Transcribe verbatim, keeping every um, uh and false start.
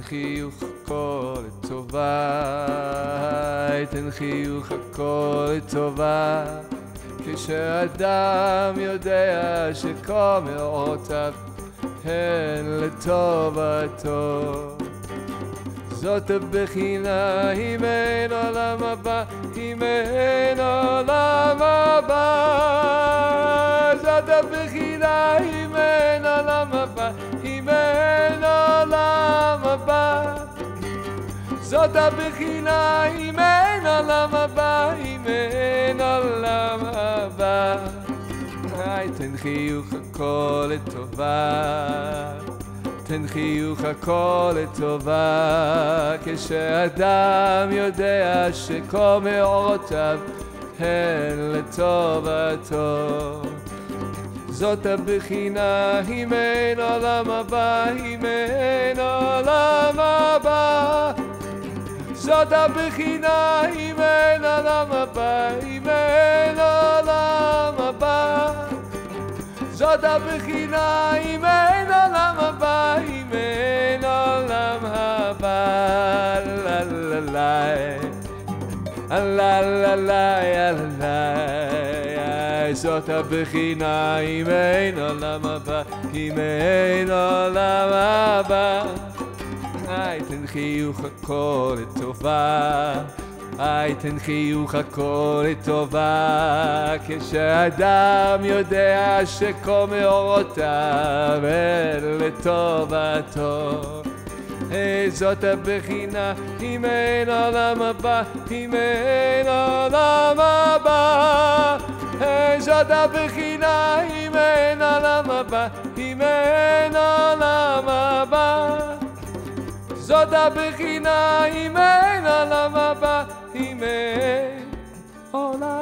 חיוך הכל לטובה, ייתן חיוך הכל לטובה, כשאדם יודע שכל מאורותיו הן לטובתו. זאת הבחינה, אם אין עולם הבא, אם אין עולם הבא. זאת הבחינה, אם אין עולם הבא, אם אין עולם הבא. זאת הבחינה, אם אין עולם הבא, אם אין עולם הבא. ייתן חיוך הכל לטובה, תן חיוך הכל לטובה, כשאדם יודע שכל מאורותיו הן לטובתו. זאת הבחינה, אם אין עולם הבא, אם אין עולם הבא. זאת הבחינה, אם אין עולם הבא, אם אין עולם הבא. זאת הבחינה, אם אין עולם הבא, אם אין עולם הבא. לה לה לה לה לה לה לה. זאת הבחינה, אם אין עולם הבא, אם אין עולם הבא. ייתן חיוך הכל לטובה, ייתן חיוך הכל לטובה, כשאדם יודע שכל מאורותיו הן לטובתו. זאת הבחינה, אם אין עולם הבא, אם אין עולם הבא. זאת הבחינה, אם אין עולם הבא, אם אין עולם הבא. זאת הבחינה, אם אין עולם הבא, אם אין עולם